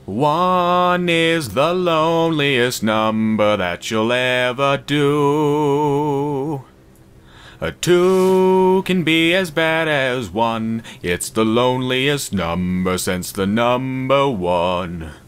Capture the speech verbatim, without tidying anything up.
One is the loneliest number that you'll ever do. A two can be as bad as one. It's the loneliest number since the number one.